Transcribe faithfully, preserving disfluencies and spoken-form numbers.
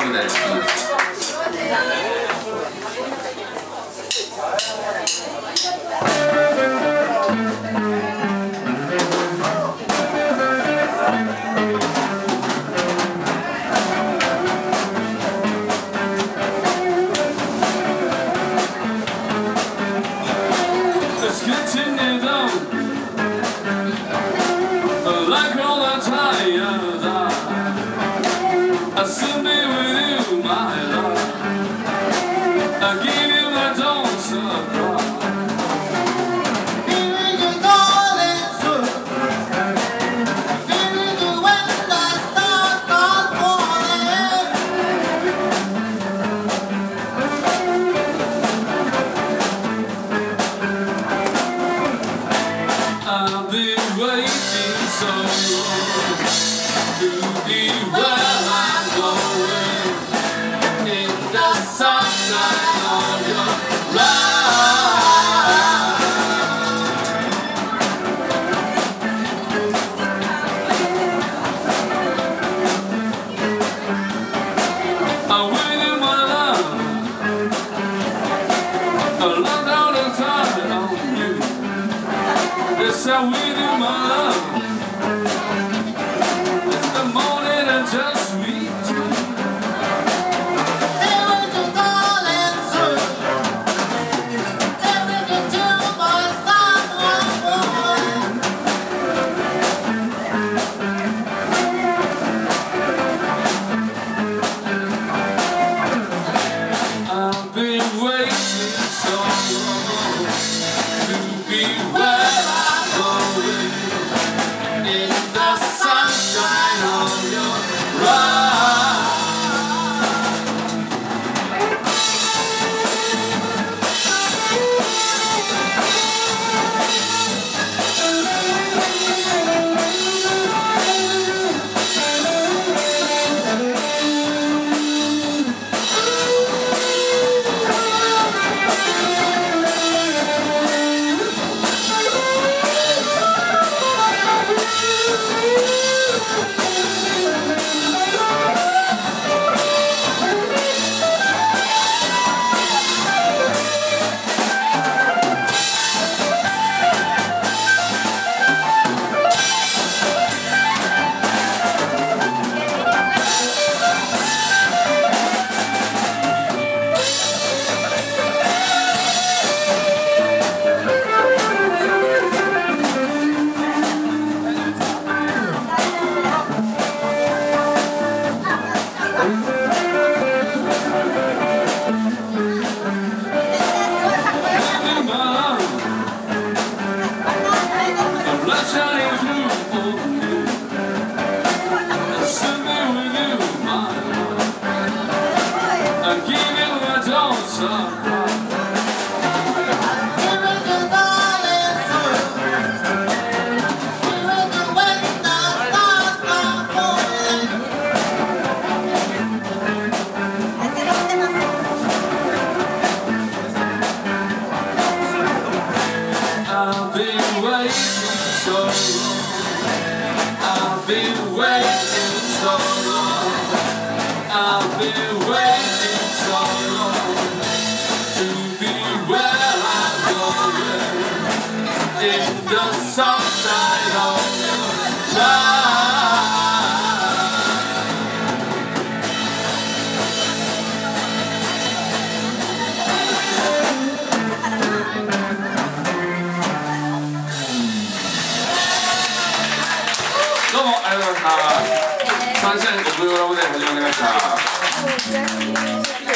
曲で。I'll soon be with you, my love. I'll give you my don't surprise. Here is your darling soul. Here is the when the stars start falling. I've been waiting so long to be where I'm going in the sunshine of your light. I'm waiting, my love, a long down the time on you. Yes, I'm waiting, my love. It's the morning and just sweet too. There is your darling soul. There is your two my someone boy. I've been waiting so long to be where I'm going in the sunshine of your I've been waiting so long. I've been waiting so long. I've been waiting so long to be where I'm going in the sunshine of your light.どうもありがとうございました。サンシャインごプログラムで始まりました。